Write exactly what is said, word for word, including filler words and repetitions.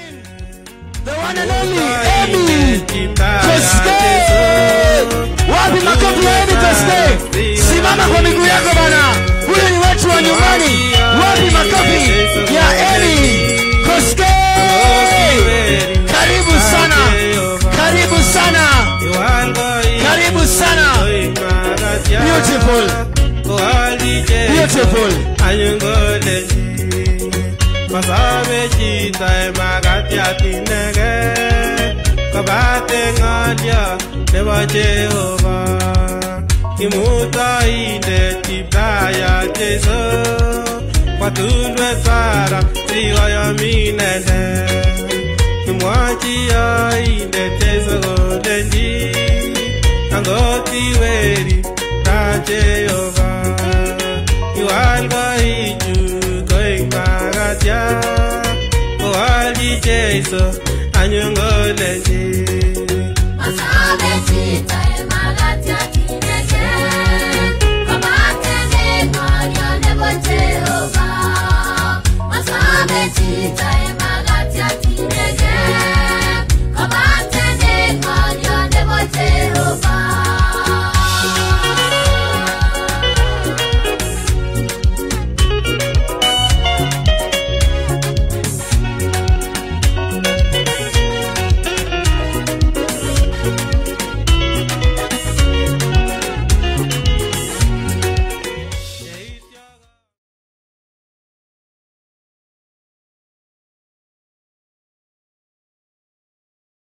The one and only Emi Koske. Wapi makofi ya Emi Koske? Simama kwa miguu yako bana. Huyu ni wetu wa nyumbani. Wapi makofi ya Emi Koske? Karibu sana. Karibu sana. Karibu sana. Beautiful. Beautiful. Masabe chita magati atinege kabate ngadia deba Jehova imuta inde tibaya Jesu patulwe sara siwaya minende imwachi ya inde Jesu godendi angoti weri ta Jehova iwalga iju Magatia, Oali Jesu, Anyongolezi. Masabe chita Magatia Tineke, Kabate Ngoria Nebo Jehova. Masabe chita